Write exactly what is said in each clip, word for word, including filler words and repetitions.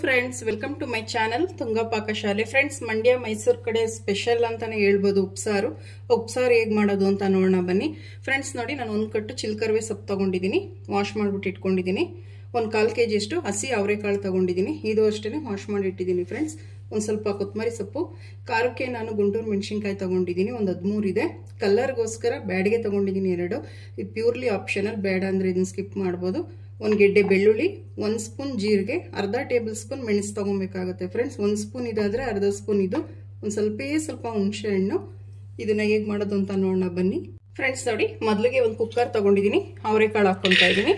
Friends, welcome to my channel Tunga Pakashale. Friends, Mandya Mysuru ಕಡೆ special ಅಂತಾನೆ ಹೇಳ್ಬೋದು ಉಪ್ಸಾರು. ಉಪ್ಸಾರು ಹೇಗೆ ಮಾಡೋದು ಅಂತ ನೋಡೋಣ ಬನ್ನಿ. ಫ್ರೆಂಡ್ಸ್ ನೋಡಿ, ನಾನು ಒಂದು ಕಟ್ಟು ಚಿಲ್ಕರ್ವೆ ಸೊಪ್ಪು ತಗೊಂಡಿದ್ದೀನಿ, ವಾಶ್ ಮಾಡಿಬಿಟ್ಟು ಇಟ್ಕೊಂಡಿದ್ದೀನಿ. ಒಂದು ಕಾಲು ಕೆ ಜಿಯಷ್ಟು ಹಸಿ ಅವರೆಕಾಳು ತಗೊಂಡಿದ್ದೀನಿ, ಇದು ಅಷ್ಟೇ ವಾಶ್ ಮಾಡಿ ಇಟ್ಟಿದ್ದೀನಿ. ಫ್ರೆಂಡ್ಸ್, ಒಂದು ಸ್ವಲ್ಪ ಕೊತ್ತಂಬರಿ ಸೊಪ್ಪು, ಖಾರಕ್ಕೆ ನಾನು ಗುಂಟೂರು ಮೆಣಸಿನ್ಕಾಯಿ ತಗೊಂಡಿದ್ದೀನಿ, ಒಂದು ಹದಿಮೂರು ಇದೆ. ಕಲರ್ಗೋಸ್ಕರ ಬ್ಯಾಡಿಗೆ ತಗೊಂಡಿದ್ದೀನಿ ಎರಡು. ಇದು ಪ್ಯೂರ್ಲಿ ಆಪ್ಷನಲ್, ಬೇಡ ಅಂದರೆ ಇದನ್ನು ಸ್ಕಿಪ್ ಮಾಡ್ಬೋದು. ಒಂದು ಗೆಡ್ಡೆ ಬೆಳ್ಳುಳ್ಳಿ, ಒಂದು ಸ್ಪೂನ್ ಜೀರಿಗೆ, ಅರ್ಧ ಟೇಬಲ್ ಸ್ಪೂನ್ ಮೆಣಸು ತಗೊಬೇಕಾಗುತ್ತೆ. ಫ್ರೆಂಡ್ಸ್, ಒಂದು ಸ್ಪೂನ್ ಇದಾದರೆ ಅರ್ಧ ಸ್ಪೂನ್ ಇದು, ಒಂದು ಸ್ವಲ್ಪೇ ಸ್ವಲ್ಪ ಹುಣಸೆ ಹಣ್ಣು. ಇದನ್ನ ಹೇಗೆ ಮಾಡೋದು ಅಂತ ನೋಡೋಣ ಬನ್ನಿ. ಫ್ರೆಂಡ್ಸ್ ನೋಡಿ, ಮೊದಲಿಗೆ ಒಂದು ಕುಕ್ಕರ್ ತಗೊಂಡಿದ್ದೀನಿ, ಅವರೆಕಾಳು ಹಾಕ್ಕೊತಾ ಇದ್ದೀನಿ.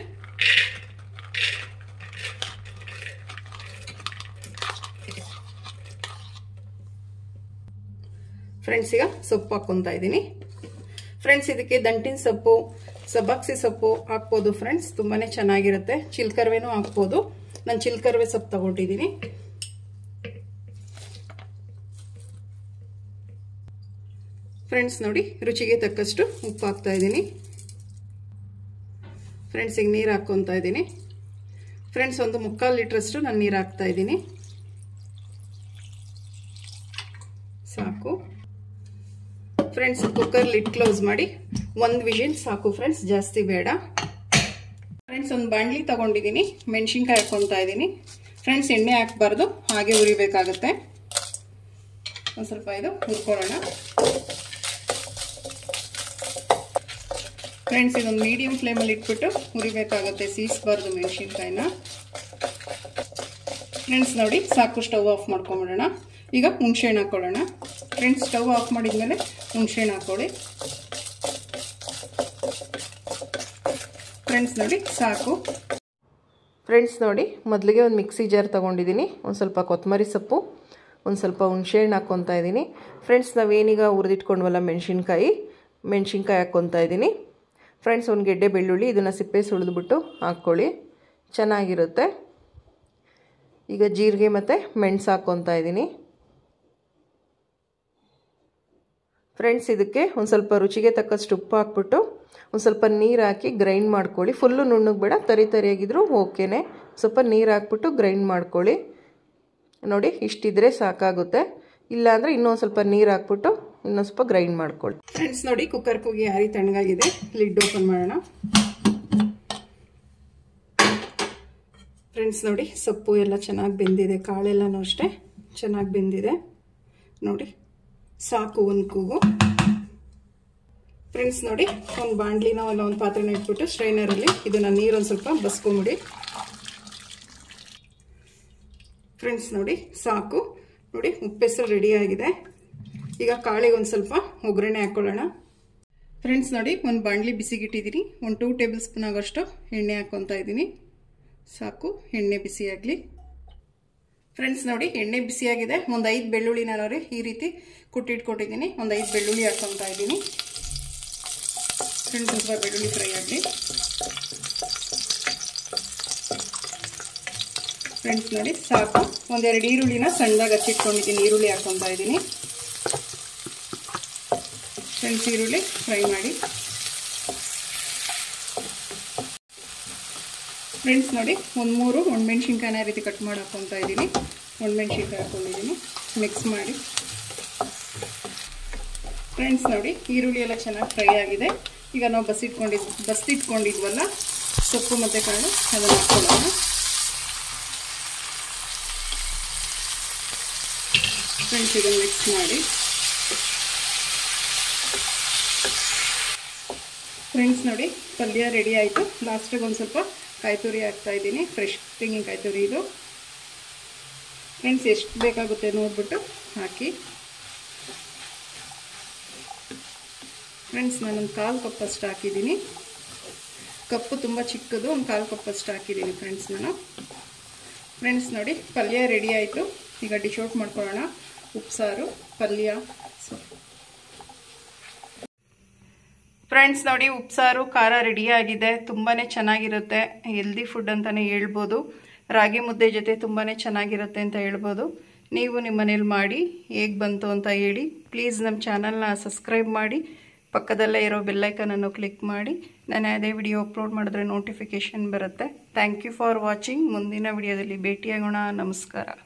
ಫ್ರೆಂಡ್ಸ್, ಈಗ ಸೊಪ್ಪು ಹಾಕ್ಕೊತಾ ಇದ್ದೀನಿ. ಫ್ರೆಂಡ್ಸ್, ಇದಕ್ಕೆ ದಂಟಿನ ಸೊಪ್ಪು, ಸಬ್ಬಕ್ಸಿ ಸೊಪ್ಪು ಹಾಕ್ಬೋದು. ಫ್ರೆಂಡ್ಸ್, ತುಂಬಾನೇ ಚೆನ್ನಾಗಿರುತ್ತೆ. ಚಿಲ್ಕರ್ವೆನೂ ಹಾಕ್ಬೋದು. ನಾನು ಚಿಲ್ಕರ್ವೆ ಸೊಪ್ಪು ತಗೊಂಡಿದ್ದೀನಿ. ಫ್ರೆಂಡ್ಸ್ ನೋಡಿ, ರುಚಿಗೆ ತಕ್ಕಷ್ಟು ಉಪ್ಪು ಹಾಕ್ತಾ ಇದ್ದೀನಿ. ಫ್ರೆಂಡ್ಸ್, ಈಗ ನೀರು ಹಾಕ್ಕೊತಾ ಇದ್ದೀನಿ. ಫ್ರೆಂಡ್ಸ್, ಒಂದು ಮುಕ್ಕಾಲು ಲೀಟ್ರಷ್ಟು ನಾನು ನೀರು ಹಾಕ್ತಾ ಇದ್ದೀನಿ, ಸಾಕು. ಫ್ರೆಂಡ್ಸ್, ಕುಕ್ಕರ್ ಲಿಡ್ ಕ್ಲೋಸ್ ಮಾಡಿ ಒಂದು ವಿಷಲ್ ಸಾಕು. ಫ್ರೆಂಡ್ಸ್, ಜಾಸ್ತಿ ಬೇಡ. ಫ್ರೆಂಡ್ಸ್, ಒಂದು ಬಾಣಲಿ ತಗೊಂಡಿದ್ದೀನಿ, ಮೆಣಸಿನ್ಕಾಯಿ ಹಾಕ್ಕೊತಾ ಇದ್ದೀನಿ. ಫ್ರೆಂಡ್ಸ್, ಎಣ್ಣೆ ಹಾಕಬಾರ್ದು, ಹಾಗೆ ಉರಿಬೇಕಾಗುತ್ತೆ. ಒಂದು ಸ್ವಲ್ಪ ಇದು ಹುರ್ಕೊಳ್ಳೋಣ. ಫ್ರೆಂಡ್ಸ್, ಇದೊಂದು ಮೀಡಿಯಂ ಫ್ಲೇಮಲ್ಲಿ ಇಟ್ಬಿಟ್ಟು ಉರಿಬೇಕಾಗುತ್ತೆ, ಸೀಸ್ಬಾರ್ದು ಮೆಣಸಿನ್ಕಾಯಿನ. ಫ್ರೆಂಡ್ಸ್ ನೋಡಿ, ಸಾಕು. ಸ್ಟವ್ ಆಫ್ ಮಾಡ್ಕೊಂಬಿಡೋಣ. ಈಗ ಹುಣಸೆಹಣ್ಣು ಹಾಕೊಳ್ಳೋಣ. ಫ್ರೆಂಡ್ಸ್, ಸ್ಟವ್ ಆಫ್ ಮಾಡಿದ್ಮೇಲೆ ಹುಣಸೆಹಣ್ಣು ಹಾಕೊಳ್ಳಿ. ಫ್ರೆಂಡ್ಸ್ ನೋಡಿ, ಸಾಕು. ಫ್ರೆಂಡ್ಸ್ ನೋಡಿ, ಮೊದಲಿಗೆ ಒಂದು ಮಿಕ್ಸಿ ಜಾರ್ ತೊಗೊಂಡಿದ್ದೀನಿ, ಒಂದು ಸ್ವಲ್ಪ ಕೊತ್ತಂಬರಿ ಸೊಪ್ಪು, ಒಂದು ಸ್ವಲ್ಪ ಹುಣಸೆಹಣ್ಣು ಹಾಕ್ಕೊತಾ ಇದ್ದೀನಿ. ಫ್ರೆಂಡ್ಸ್, ನಾವೇನೀಗ ಹುರಿದಿಟ್ಕೊಂಡ್ವಲ್ಲ ಮೆಣಸಿನ್ಕಾಯಿ, ಮೆಣಸಿನ್ಕಾಯಿ ಹಾಕ್ಕೊತಾ ಇದ್ದೀನಿ. ಫ್ರೆಂಡ್ಸ್, ಒಂದು ಗೆಡ್ಡೆ ಬೆಳ್ಳುಳ್ಳಿ, ಇದನ್ನು ಸಿಪ್ಪೆ ಸುಳಿದ್ಬಿಟ್ಟು ಹಾಕ್ಕೊಳ್ಳಿ, ಚೆನ್ನಾಗಿರುತ್ತೆ. ಈಗ ಜೀರಿಗೆ ಮತ್ತು ಮೆಣಸು ಹಾಕ್ಕೊತಾ ಇದ್ದೀನಿ. ಫ್ರೆಂಡ್ಸ್, ಇದಕ್ಕೆ ಒಂದು ಸ್ವಲ್ಪ ರುಚಿಗೆ ತಕ್ಕಷ್ಟು ಉಪ್ಪು ಹಾಕ್ಬಿಟ್ಟು ಒಂದು ಸ್ವಲ್ಪ ನೀರು ಹಾಕಿ ಗ್ರೈಂಡ್ ಮಾಡ್ಕೊಳ್ಳಿ. ಫುಲ್ಲು ನುಣ್ಣಗೆ ಬೇಡ, ತರಿ ತರಿಯಾಗಿದ್ರೂ ಓಕೆನೆ. ಸ್ವಲ್ಪ ನೀರು ಹಾಕ್ಬಿಟ್ಟು ಗ್ರೈಂಡ್ ಮಾಡ್ಕೊಳ್ಳಿ. ನೋಡಿ, ಇಷ್ಟಿದ್ರೆ ಸಾಕಾಗುತ್ತೆ. ಇಲ್ಲಾಂದರೆ ಇನ್ನೊಂದು ಸ್ವಲ್ಪ ನೀರು ಹಾಕ್ಬಿಟ್ಟು ಇನ್ನೊಂದು ಸ್ವಲ್ಪ ಗ್ರೈಂಡ್ ಮಾಡ್ಕೊಳ್ಳಿ. ಫ್ರೆಂಡ್ಸ್ ನೋಡಿ, ಕುಕ್ಕರ್ ಕೂಗಿ ಹಾರಿ ತಣ್ಣಗಾಗಿದೆ. ಲಿಡ್ ಓಪನ್ ಮಾಡೋಣ. ಫ್ರೆಂಡ್ಸ್ ನೋಡಿ, ಸೊಪ್ಪು ಎಲ್ಲ ಚೆನ್ನಾಗಿ ಬೆಂದಿದೆ, ಕಾಳೆಲ್ಲನೂ ಅಷ್ಟೇ ಚೆನ್ನಾಗಿ ಬೆಂದಿದೆ. ನೋಡಿ, ಸಾಕು ಒಂದು ಕೂಗು. ಫ್ರೆಂಡ್ಸ್ ನೋಡಿ, ಒಂದು ಬಾಣಲಿನ ಇಲ್ಲ ಒಂದು ಪಾತ್ರೆನ ಇಟ್ಬಿಟ್ಟು ಸ್ಟ್ರೈನರಲ್ಲಿ ಇದನ್ನು ನೀರೊಂದು ಸ್ವಲ್ಪ ಬಸ್ಕೊಂಬಿಡಿ. ಫ್ರೆಂಡ್ಸ್ ನೋಡಿ, ಸಾಕು. ನೋಡಿ, ಉಪ್ಪೆಸರು ರೆಡಿ ಆಗಿದೆ. ಈಗ ಕಾಳಿಗೆ ಒಂದು ಸ್ವಲ್ಪ ಒಗ್ಗರಣೆ ಹಾಕ್ಕೊಳ್ಳೋಣ. ಫ್ರೆಂಡ್ಸ್ ನೋಡಿ, ಒಂದು ಬಾಣಲಿ ಬಿಸಿಗಿಟ್ಟಿದ್ದೀನಿ, ಒಂದು ಟೂ ಟೇಬಲ್ ಸ್ಪೂನ್ ಆಗೋಷ್ಟು ಎಣ್ಣೆ ಹಾಕ್ಕೊತಾ ಇದ್ದೀನಿ, ಸಾಕು. ಎಣ್ಣೆ ಬಿಸಿ ಆಗಲಿ. ಫ್ರೆಂಡ್ಸ್ ನೋಡಿ, ಎಣ್ಣೆ ಬಿಸಿಯಾಗಿದೆ. ಒಂದು ಐದು ಬೆಳ್ಳುಳ್ಳಿ ನಾನು ಈ ರೀತಿ ಕುಟ್ಟಿಟ್ಕೊಂಡಿದ್ದೀನಿ, ಒಂದು ಐದು ಬೆಳ್ಳುಳ್ಳಿ ಹಾಕ್ಕೊತಾ ಇದ್ದೀನಿ. ಫ್ರೆಂಡ್ಸ್, ಸ್ವಲ್ಪ ಬೆಳ್ಳುಳ್ಳಿ ಫ್ರೈ ಆಗಲಿ. ಫ್ರೆಂಡ್ಸ್ ನೋಡಿ, ಸಾಕು. ಒಂದೆರಡು ಈರುಳ್ಳಿನ ಸಣ್ಣದಾಗಿ ಹಚ್ಚಿಟ್ಕೊಂಡಿದ್ದೀನಿ, ಈರುಳ್ಳಿ ಹಾಕ್ಕೊತಾ ಇದ್ದೀನಿ. ಫ್ರೆಂಡ್ಸ್, ಈರುಳ್ಳಿ ಫ್ರೈ ಮಾಡಿ. ಫ್ರೆಂಡ್ಸ್ ನೋಡಿ, ಒಂದು ಮೂರು ಒಣಮೆಣ್ಸಿನ್ಕಾಯಿನ ರೀತಿ ಕಟ್ ಮಾಡಿ ಹಾಕ್ಕೊತಾ ಇದ್ದೀನಿ. ಒಣಮೆಣ್ಸಿನ್ಕಾಯಿ ಹಾಕ್ಕೊಂಡಿದ್ದೀನಿ, ಮಿಕ್ಸ್ ಮಾಡಿ. ಫ್ರೆಂಡ್ಸ್ ನೋಡಿ, ಈರುಳ್ಳಿ ಎಲ್ಲ ಚೆನ್ನಾಗಿ ಫ್ರೈ ಆಗಿದೆ. ಈಗ ನಾವು ಬಸಿಟ್ಕೊಂಡಿದ್ ಬಸ್ತಿಟ್ಕೊಂಡಿದ್ವಲ್ಲ ಸೊಪ್ಪು ಮತ್ತು ಕಾಳು, ಅದನ್ನು ಹಾಕ್ಕೊಳ್ಳೋಣ. ಫ್ರೆಂಡ್ಸ್, ಇದನ್ನು ಮಿಕ್ಸ್ ಮಾಡಿ. ಫ್ರೆಂಡ್ಸ್ ನೋಡಿ, ಪಲ್ಯ ರೆಡಿ ಆಯಿತು. ಲಾಸ್ಟಿಗೆ ಒಂದು ಸ್ವಲ್ಪ ಕಾಯಿ ತುರಿ ಹಾಕ್ತಾ ಇದ್ದೀನಿ, ಫ್ರೆಶ್ ತೆಂಗಿನಕಾಯಿ ತುರಿ ಇದು. ಫ್ರೆಂಡ್ಸ್, ಎಷ್ಟು ಬೇಕಾಗುತ್ತೆ ನೋಡ್ಬಿಟ್ಟು ಹಾಕಿ. ಫ್ರೆಂಡ್ಸ್, ನಾನೊಂದು ಕಾಲು ಕಪ್ಪಷ್ಟು ಹಾಕಿದ್ದೀನಿ. ಕಪ್ಪು ತುಂಬ ಚಿಕ್ಕದು, ಒಂದು ಕಾಲು ಕಪ್ಪಷ್ಟು ಹಾಕಿದ್ದೀನಿ ಫ್ರೆಂಡ್ಸ್ ನಾನು. ಫ್ರೆಂಡ್ಸ್ ನೋಡಿ, ಪಲ್ಯ ರೆಡಿ ಆಯಿತು. ಈಗ ಡಿಶ್ ಔಟ್ ಮಾಡ್ಕೊಳ್ಳೋಣ. ಉಪ್ಸಾರು ಪಲ್ಯ. ಫ್ರೆಂಡ್ಸ್ ನೋಡಿ, ಉಪ್ಸಾರು ಖಾರ ರೆಡಿಯಾಗಿದೆ. ತುಂಬಾ ಚೆನ್ನಾಗಿರುತ್ತೆ, ಹೆಲ್ದಿ ಫುಡ್ ಅಂತಲೇ ಹೇಳ್ಬೋದು. ರಾಗಿ ಮುದ್ದೆ ಜೊತೆ ತುಂಬಾ ಚೆನ್ನಾಗಿರುತ್ತೆ ಅಂತ ಹೇಳ್ಬೋದು. ನೀವು ನಿಮ್ಮ ಮನೇಲಿ ಮಾಡಿ ಹೇಗೆ ಬಂತು ಅಂತ ಹೇಳಿ. ಪ್ಲೀಸ್ ನಮ್ಮ ಚಾನಲ್ನ ಸಬ್ಸ್ಕ್ರೈಬ್ ಮಾಡಿ, ಪಕ್ಕದಲ್ಲೇ ಇರೋ ಬೆಲ್ಲೈಕನನ್ನು ಕ್ಲಿಕ್ ಮಾಡಿ. ನಾನು ಅದೇ ವಿಡಿಯೋ ಅಪ್ಲೋಡ್ ಮಾಡಿದ್ರೆ ನೋಟಿಫಿಕೇಷನ್ ಬರುತ್ತೆ. Thank you for watching. ಮುಂದಿನ ವಿಡಿಯೋದಲ್ಲಿ ಭೇಟಿಯಾಗೋಣ. ನಮಸ್ಕಾರ.